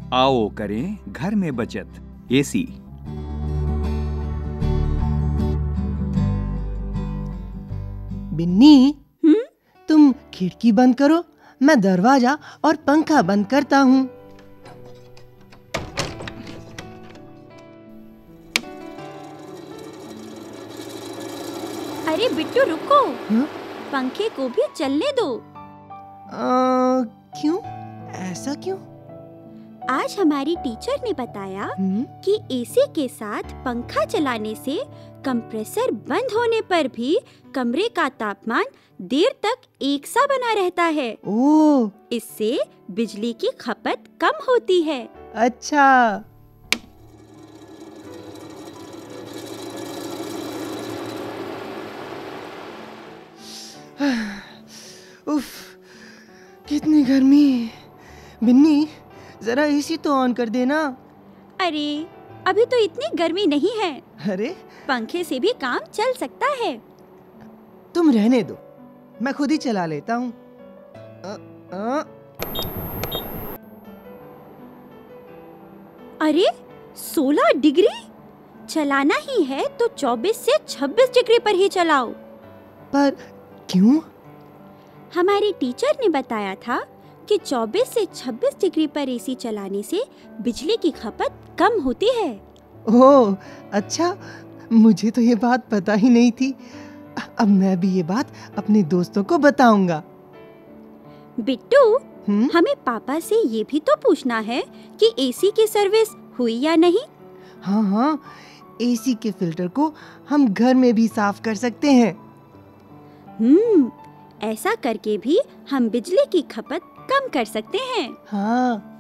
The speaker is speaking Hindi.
आओ करें घर में बचत। एसी। बिन्नी, तुम खिड़की बंद करो, मैं दरवाजा और पंखा बंद करता हूँ। अरे बिट्टू रुको, हाँ? पंखे को भी चलने दो। क्यों? ऐसा क्यों? आज हमारी टीचर ने बताया कि एसी के साथ पंखा चलाने से कंप्रेसर बंद होने पर भी कमरे का तापमान देर तक एक सा बना रहता है। ओह, इससे बिजली की खपत कम होती है। अच्छा। उफ, कितनी गर्मी। बिन्नी, जरा एसी तो ऑन कर देना। अरे अभी तो इतनी गर्मी नहीं है, अरे पंखे से भी काम चल सकता है। तुम रहने दो, मैं खुद ही चला लेता हूँ। अरे 16 डिग्री? चलाना ही है तो 24 से 26 डिग्री पर ही चलाओ। पर क्यों? हमारी टीचर ने बताया था कि 24 से 26 डिग्री पर एसी चलाने से बिजली की खपत कम होती है। ओह, अच्छा, मुझे तो ये बात पता ही नहीं थी। अब मैं भी ये बात अपने दोस्तों को बताऊंगा। बिट्टू, हमें पापा से ये भी तो पूछना है कि एसी की सर्विस हुई या नहीं। हाँ, एसी के फिल्टर को हम घर में भी साफ कर सकते हैं। ऐसा करके भी हम बिजली की खपत कम कर सकते हैं। हाँ।